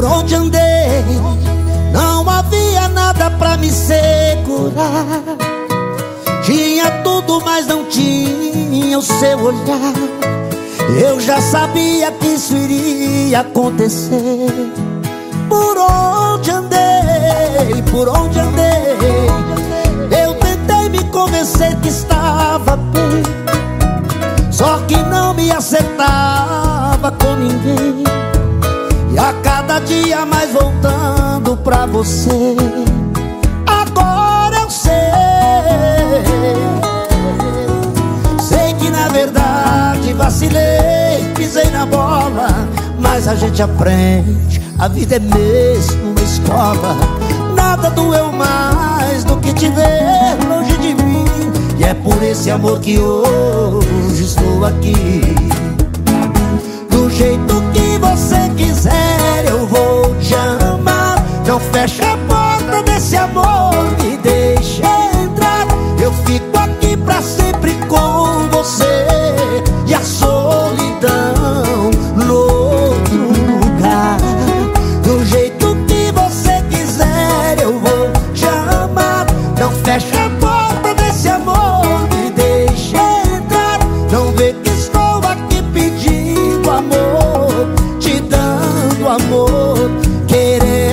onde andei, não havia nada pra me segurar. Tinha tudo, mas não tinha o seu olhar. Eu já sabia que isso iria acontecer. Por onde andei, por onde andei, eu tentei me convencer que estava bem, só que não me acertava com ninguém. E a cada dia mais voltando pra você. Agora eu sei que na verdade vacilei, pisei na bola, mas a gente aprende, a vida é mesmo uma escola. Nada doeu mais do que te ver longe de mim, e é por esse amor que hoje estou aqui. Do jeito que você quiser eu vou te amar. Não feche a porta desse amor, me deixe entrar. Eu fico aqui pra sempre com você, e a solidão no outro lugar. Do jeito que você quiser eu vou te amar. Não feche a porta desse amor, me deixe entrar. Não vê que estou aqui pedindo amor, te dando amor, querendo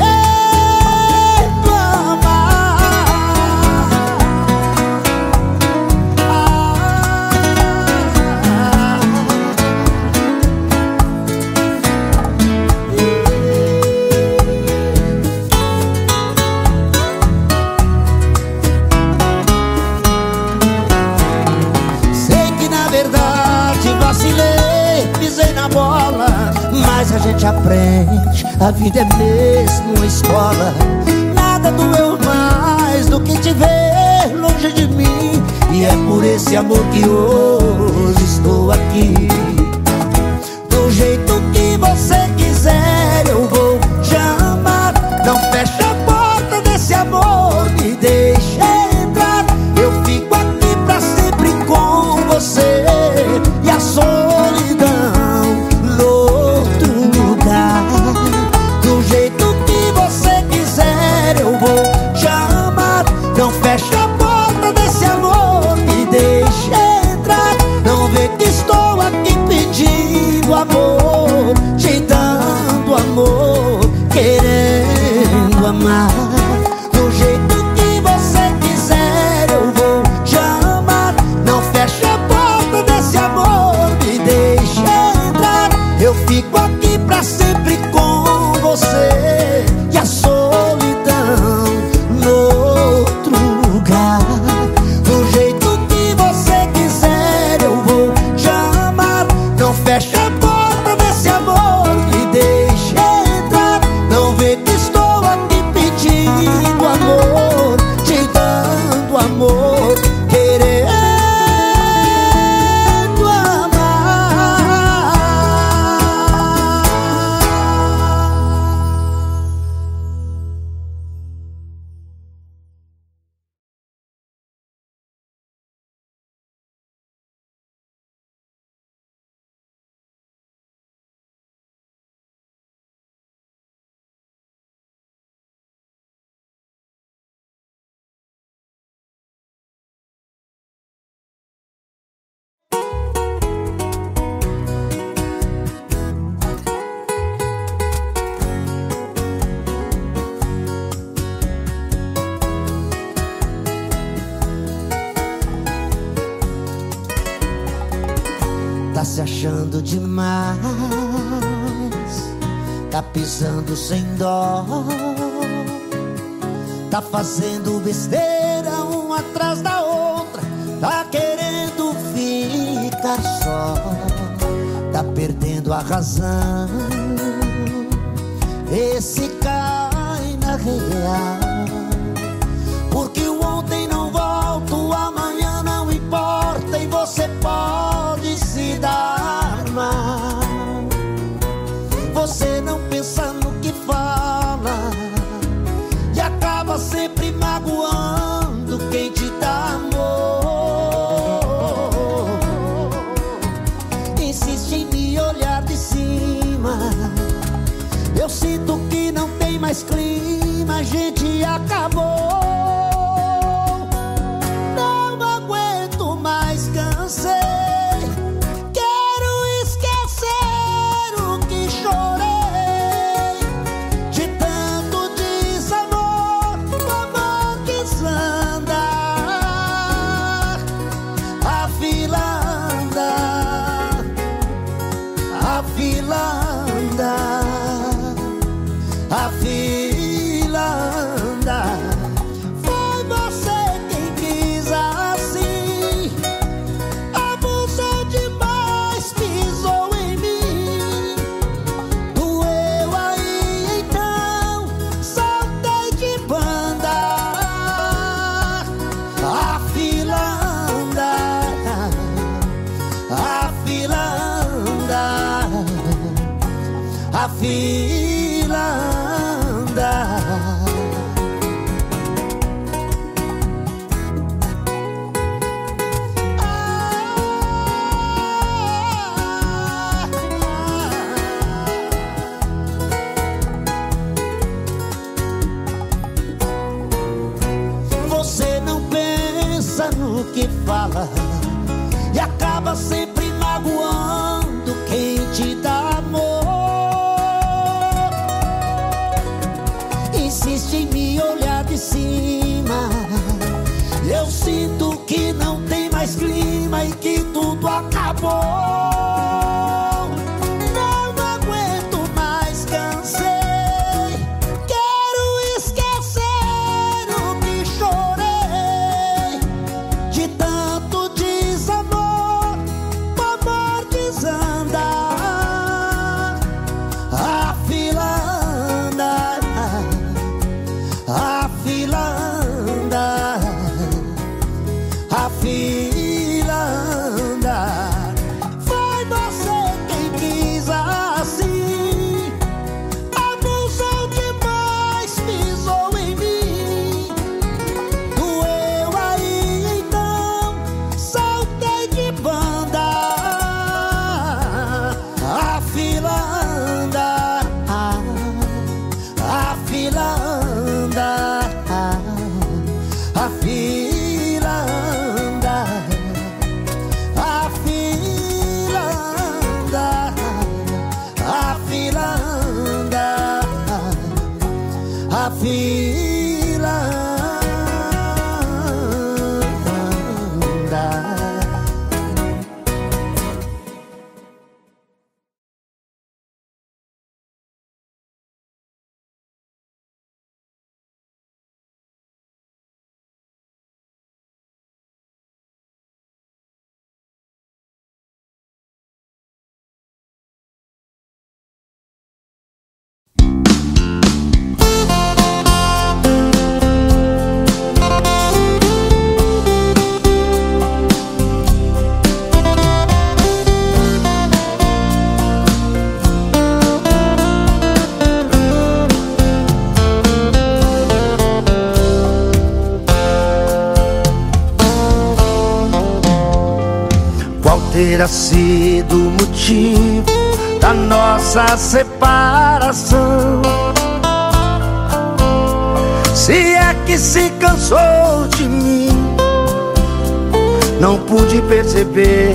mas a gente aprende, a vida é mesmo uma escola. Nada doeu mais do que te ver longe de mim, e é por esse amor que hoje estou aqui. Do jeito que você quiser eu vou te amar. Não feche a porta desse amor, me deixe entrar. Eu fico aqui pra sempre com você, e a solidão no outro lugar. Do jeito que você quiser eu vou te amar. Não feche a porta desse amor, me deixe entrar. Não vê que estou aqui pedindo amor, te dando amor, querendo amar. Do jeito que você quiser eu vou te amar. Não feche a porta desse amor, me deixe entrar. Eu fico aqui pra sempre com você, e a solidão no outro lugar. Do jeito que você quiser eu vou te amar. Não feche a porta desse amor, me deixe entrar. Não vê que estou aqui pedindo amor, te dando amor, querendo tá se achando demais, tá pisando sem dó, tá fazendo besteira uma atrás da outra, tá querendo ficar só, tá perdendo a razão. Esse cai na real, porque o ontem não volta, o amanhã não importa, e você pode se dar mal. Você não pensa no que fala e acaba sempre magoando quem te dá amor. Insiste em me olhar de cima, eu sinto que tem mais clima, a gente acabou. Não aguento mais, cansei. Quero esquecer o que chorei, de tanto desamor, o amor que desanda. A fila anda, a fila anda, a fila anda. Foi você quem quis assim, abusou demais, pisou em mim. Doeu aí então, saltei de banda. A fila anda, a fila anda, a fila anda. Você não pensa no que fala e acaba sempre magoando quem te dá amor. Insiste em me olhar de cima, eu sinto que não tem mais clima e que tudo acabou. Não aguento mais, cansei. Quero esquecer o que chorei, de tanto desamor, o amor desanda. A fila anda, a fila anda, a fila anda. Foi você quem quis assim, abusou demais, pisou em mim. Doeu aí então, saltei de banda. A fila anda, a fila anda, a fila anda, a fila anda, a fila anda, a fila anda. Qual terá sido o motivo da nossa separação? Se é que se cansou de mim, não pude perceber.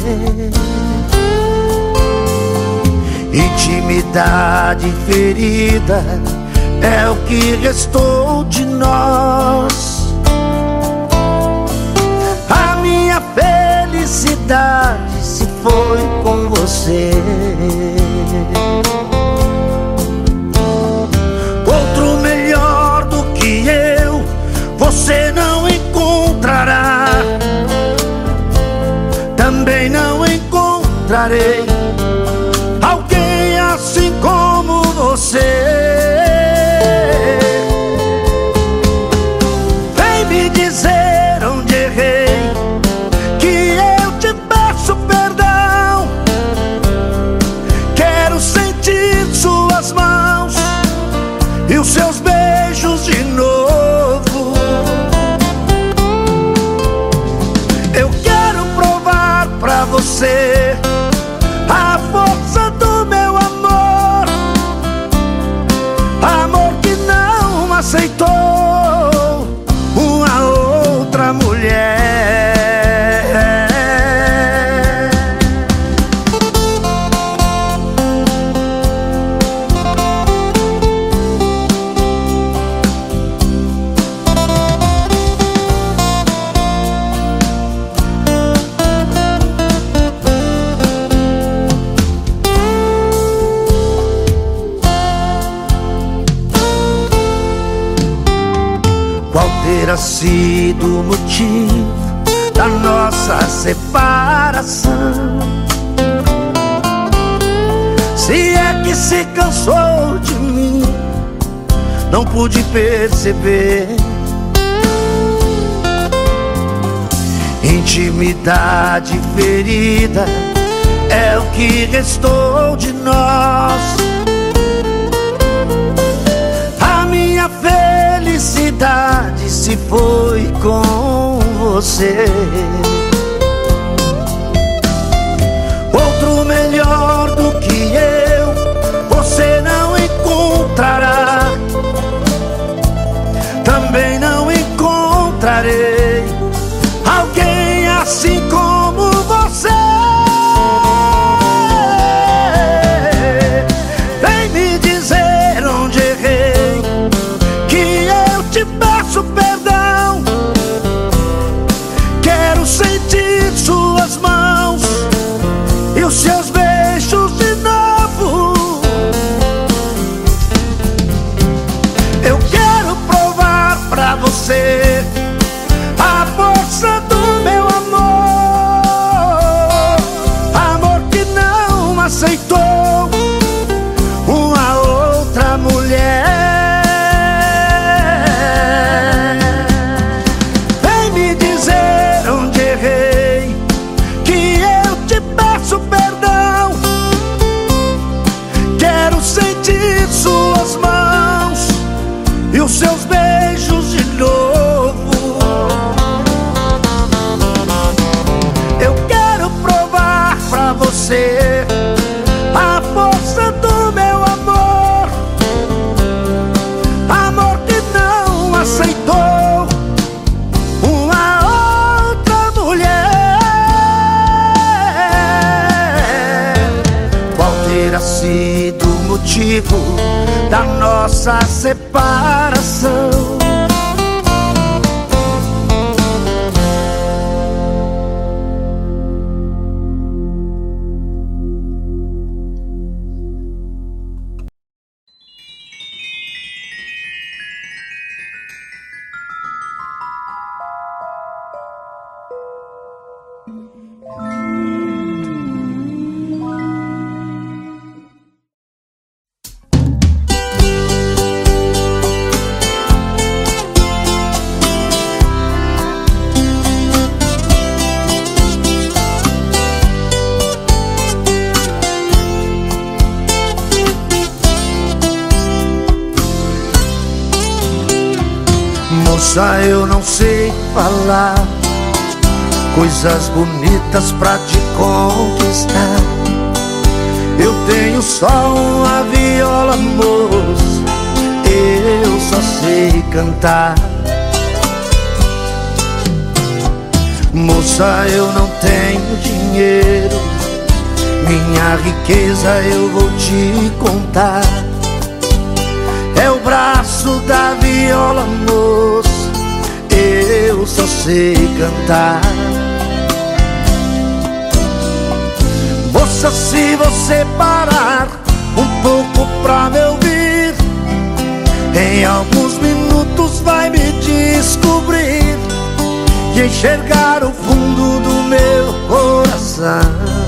Intimidade ferida é o que restou de nós. A minha felicidade se foi com você. Outro melhor do que eu você não encontrará. Também não encontrarei alguém assim como você. Vem me dizer onde errei, que eu te peço perdão. Quero sentir suas mãos e os seus beijos de novo. Eu quero provar pra você a força do meu amor. terá sido o motivo da nossa separação? Se é que se cansou de mim, não pude perceber. Intimidade ferida é o que restou de nós. A minha felicidade se foi com você. Outro melhor do que eu você não encontrará. Também não encontrarei alguém assim como você. Vem me dizer onde errei, que eu te peço perdão. Quero sentir suas mãos e os seus beijos de novo. Eu quero provar pra você a força do meu amor. Amor que não aceitou uma outra mulher. Vem me dizer onde errei, que eu te peço perdão. Quero sentir suas mãos e os seus beijos de novo. Eu quero provar pra você a força do meu amor. Amor que não aceitou uma outra mulher. Qual terá sido o motivo da nossa separação? Moça, eu não sei falar coisas bonitas pra te conquistar. Eu tenho só uma viola, moça, eu só sei cantar. Moça, eu não tenho dinheiro, minha riqueza eu vou te contar. É o braço da viola, moça, eu só sei cantar. Moça, se você parar um pouco pra me ouvir, em alguns minutos vai me descobrir e enxergar o fundo do meu coração.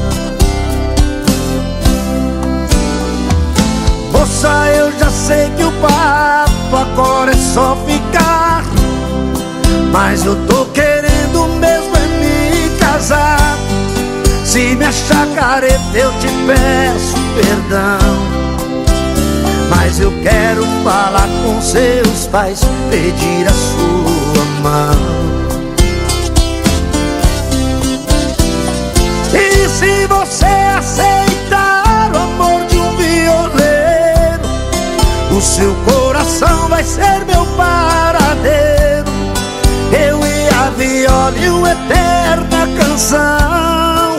Moça, eu já sei que o papo agora é só ficar, mas eu tô querendo mesmo é me casar. Se me achar careta eu te peço perdão, mas eu quero falar com seus pais, pedir a sua mão. E se você aceitar o amor de um violeiro, o seu coração vai ser meu paradeiro. Eu e a viola e uma eterna canção.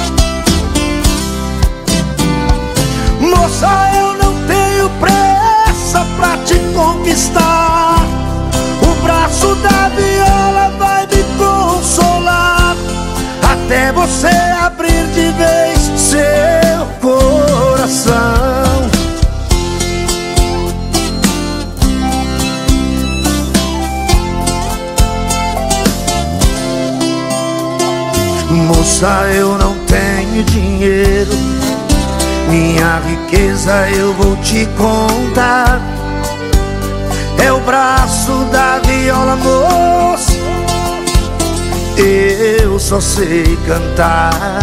Moça, eu não tenho pressa pra te conquistar. O braço da viola vai me consolar, até você abrir de vez seu coração. Moça, eu não tenho dinheiro, minha riqueza eu vou te contar. É o braço da viola, moça, eu só sei cantar.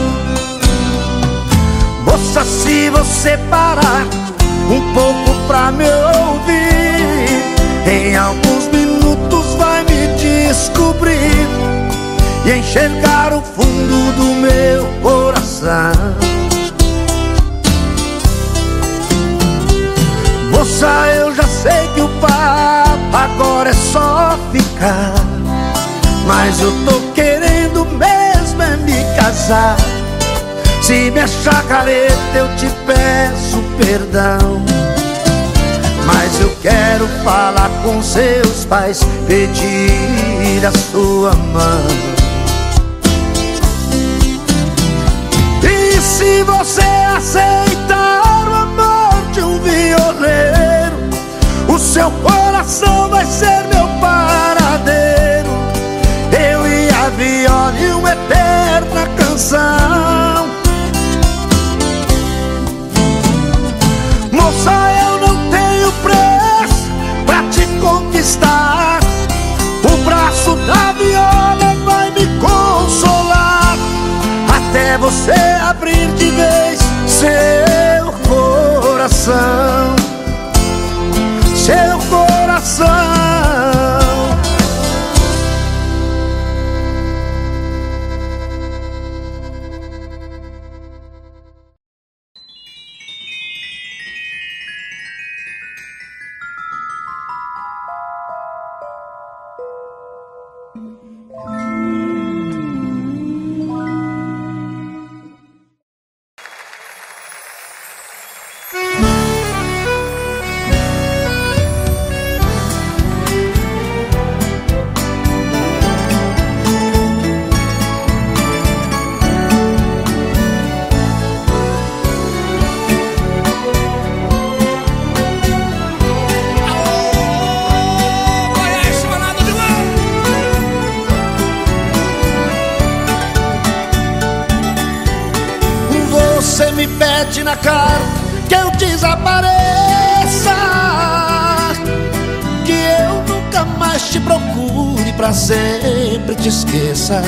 Moça, se você parar um pouco pra me ouvir, em alguns minutos vai me descobrir e enxergar o fundo do meu coração. Moça, eu já sei que o papo agora é só ficar, mas eu tô querendo mesmo é me casar. Se me achar careta eu te peço perdão, mas eu quero falar com seus pais, pedir a sua mão. E se você aceitar o amor de um violeiro, o seu coração vai ser meu paradeiro, eu e a viola e uma eterna canção. Moça, eu não tenho preço pra te conquistar, o braço da viola vai me consolar, até você abrir de vez seu coração, seu coração. Você me pede na cara que eu desapareça, que eu nunca mais te procure, pra sempre te esqueça.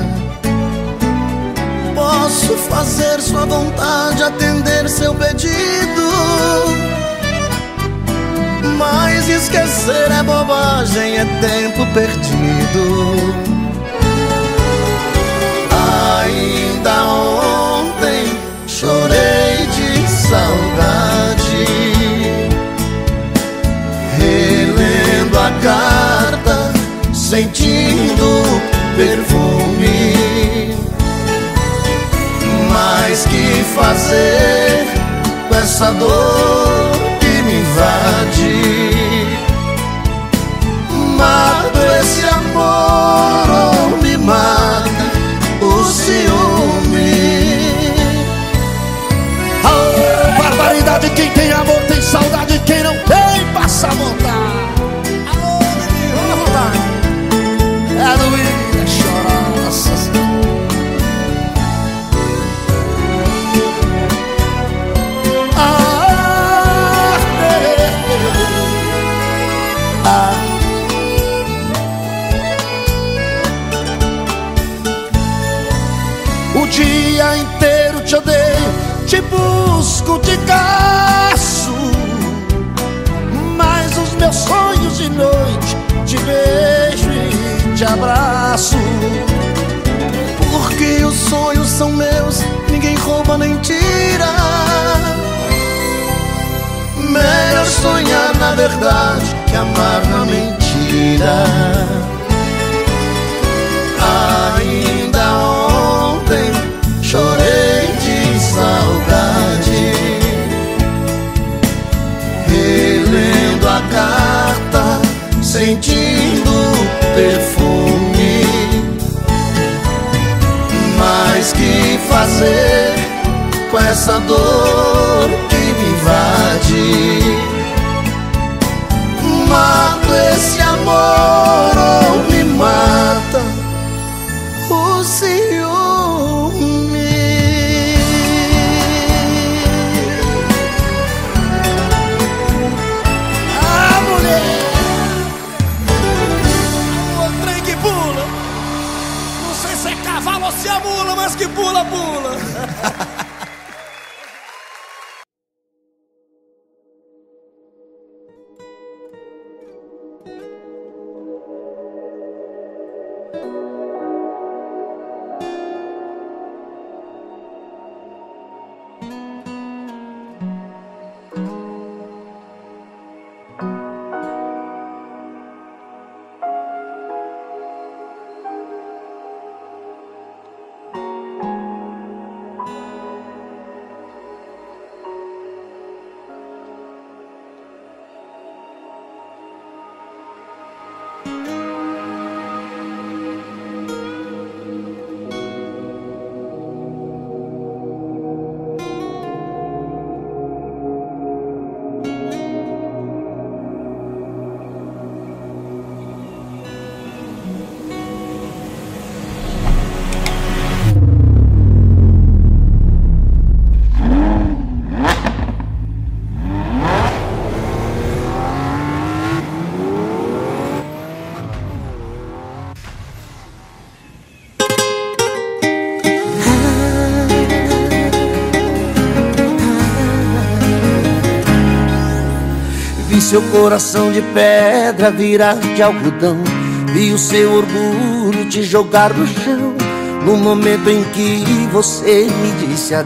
Posso fazer sua vontade, atender seu pedido, mas esquecer é bobagem, é tempo perdido. Ainda ontem chorei de saudade, relendo a carta, sentindo perfume. Mas que fazer com essa dor que me invade? Mato esse amor ou me mata o ciúme? Barbaridade, quem tem amor tem saudade, quem não tem passa a vontade. Alô, menino, olha a vontade. É doída, é chorar, nossa senhora. O dia inteiro te odeio, te busco, te caço, mas os meus sonhos de noite te beijo e te abraço. Porque os sonhos são meus, ninguém rouba nem tira. Melhor sonhar na verdade que amar na mentira. Ainda ontem chorei de saudade, relendo a carta, sentindo perfume. Mas que fazer com essa dor que me invade? Mato esse amor ou me mata o ciúme? seu coração de pedra virar de algodão. Vi o seu orgulho te jogar no chão, no momento em que você me disse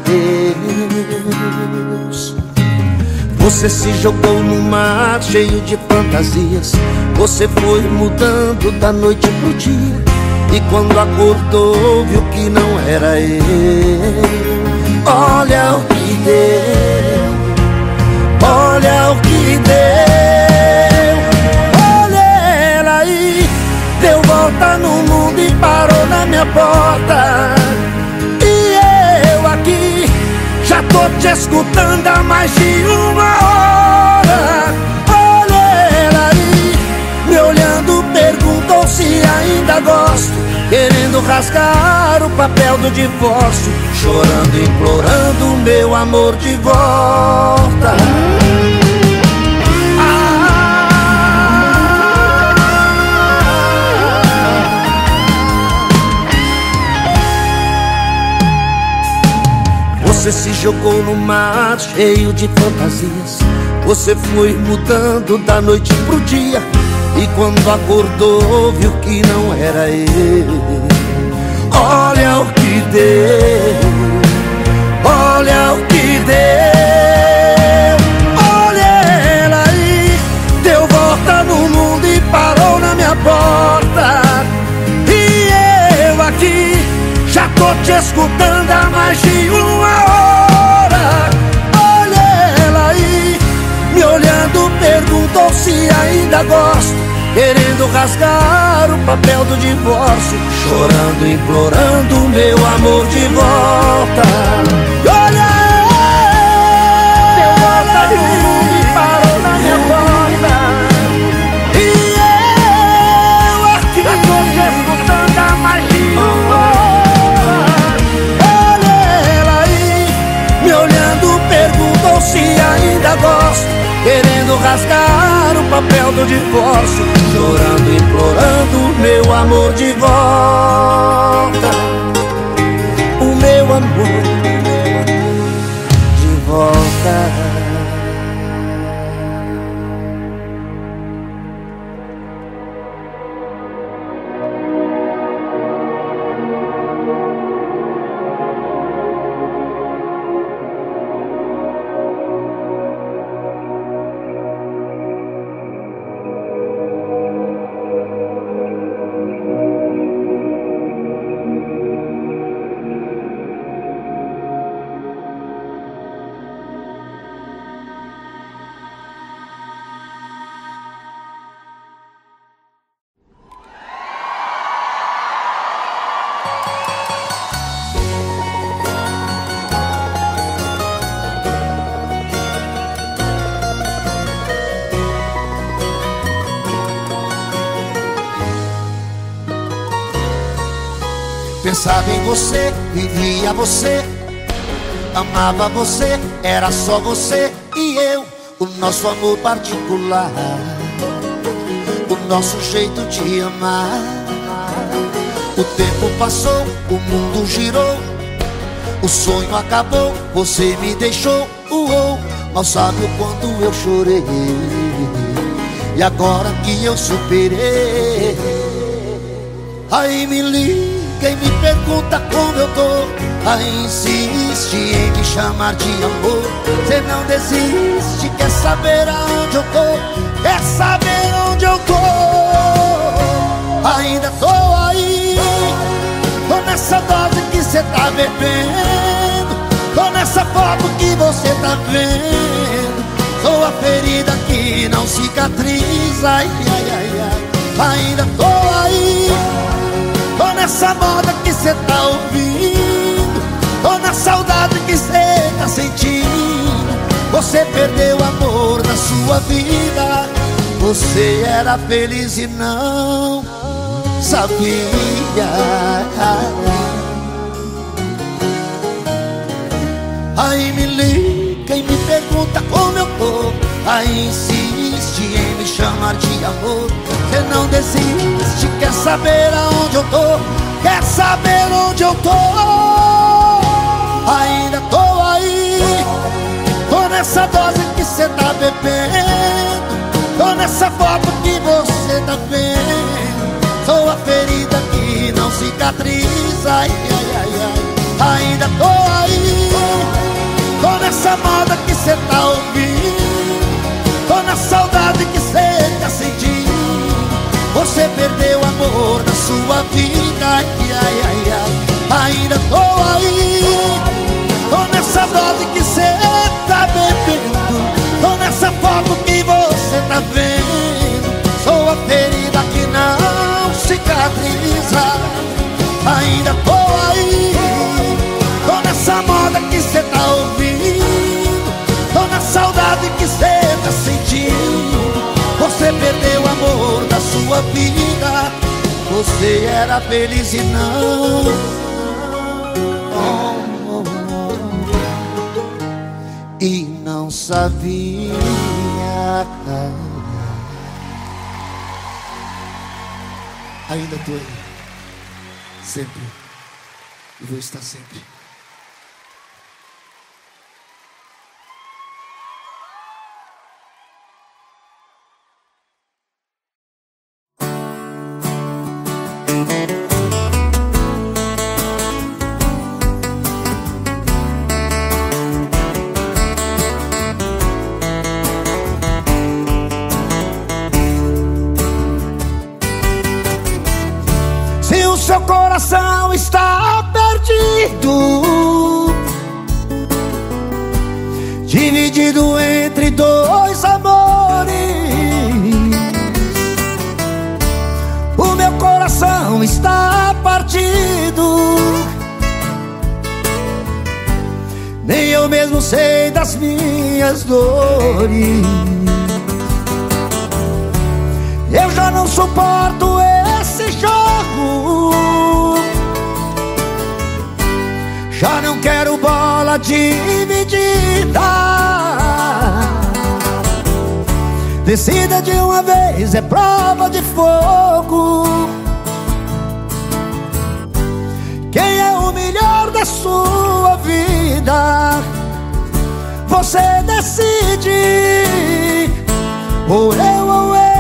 adeus. Você se jogou no mar cheio de fantasias. Você foi mudando da noite pro dia, e quando acordou viu que não era eu. Olha o que deu, olha o que deu. Olha ela aí, deu volta no mundo e parou na minha porta. E eu aqui já tô te escutando há mais de uma hora. Olha ela aí, me olhando, perguntou se ainda gosto, querendo rasgar o papel do divórcio, chorando, implorando meu amor de volta. Você se jogou no mar cheio de fantasias. Você foi mudando da noite pro dia, e quando acordou viu que não era eu. Olha o que deu, olha o que deu. Olha ela aí, deu volta no mundo e parou na minha porta. E eu aqui já tô te escutando há mais de uma hora. Olha ela aí, me olhando, perguntou se ainda gosto, querendo rasgar o papel do divórcio, chorando, implorando meu amor de volta. E olha, deu volta no mundo e parou na minha porta. E eu aqui já tô te escutando há mais de uma hora. Olha ela aí, me olhando, perguntou se ainda gosto, querendo rasgar o papel do divórcio, chorando, implorando meu amor de volta. O meu amor de volta. Pensava em você, vivia você, amava você, era só você e eu. O nosso amor particular, o nosso jeito de amar. O tempo passou, o mundo girou, o sonho acabou, você me deixou. Mal sabe o quanto eu chorei, e agora que eu superei, aí me liga e me pergunta como eu tô, aí insiste em me chamar de amor. Cê não desiste, quer saber aonde eu tô, quer saber onde eu tô. Ainda tô aí, tô nessa dose que cê tá bebendo, tô nessa foto que você tá vendo. Sou a ferida que não cicatriza, ai, ai, ai, ai. Ainda tô aí, tô nessa moda que cê tá ouvindo, tô na saudade que cê tá sentindo. Você perdeu o amor da sua vida, você era feliz e não sabia. Aí me liga e me pergunta como eu tô, aí insiste em me chamar de amor. Você não desiste, quer saber aonde eu tô, quer saber onde eu tô. Ainda tô aí, tô nessa dose que cê tá bebendo, tá vendo? Sou a ferida que não cicatriza. Ai, ai, ai, ai. Ainda tô aí, tô nessa moda que cê tá ouvindo, tô na saudade que cê tá sentindo. Você perdeu o amor da sua vida. Ai, ai, ai, ai. Ainda tô aí, tô nessa dose que cê tá bebendo, tô nessa foto que você tá vendo. Sou a ferida que não cicatriza. Ainda tô aí, tô nessa moda que cê tá ouvindo, tô na saudade que cê tá sentindo. Você perdeu o amor da sua vida, você era feliz e não. E não sabia. Ainda tô aí, sempre, e vou estar sempre. Se o seu coração está perdido, dividido entre dois amores, o meu coração está partido, nem eu mesmo sei das minhas dores. Eu já não suporto esse jogo, já não quero bola dividida. Decida de uma vez, é prova de fogo. Quem é o melhor da sua vida? Você decide, ou eu ou ele.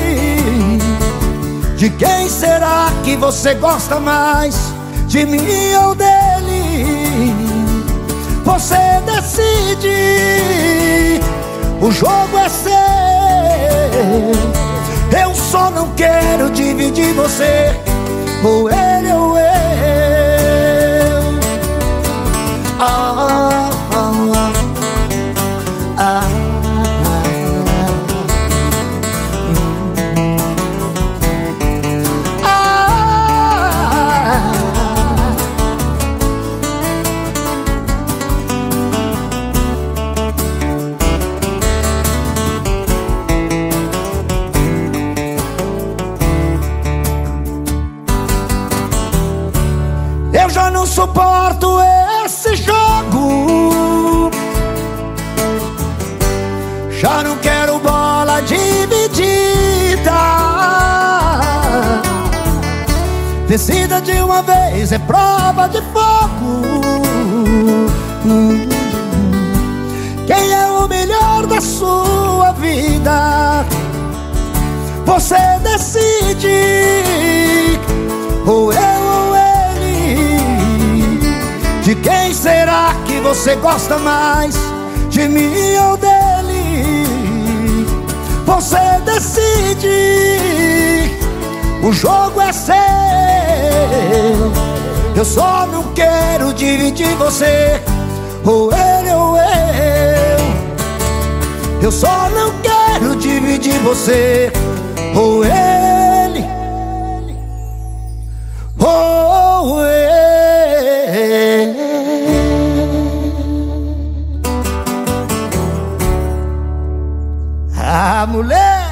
De quem será que você gosta mais? De mim ou dele? Você decide, o jogo é seu. Eu só não quero dividir você, ou ele ou eu. Ah, ah, ah, ah. Eu já não suporto esse jogo, já não quero bola dividida. Decida de uma vez, é prova de fogo. Quem é o melhor da sua vida? Você decide, ou eu ou ele. De quem será que você gosta mais? De mim ou dele? Você decide, o jogo é seu. Eu só não quero dividir você, ou ele ou eu. Eu só não quero dividir você, ou ele ou eu. Ah, mulher!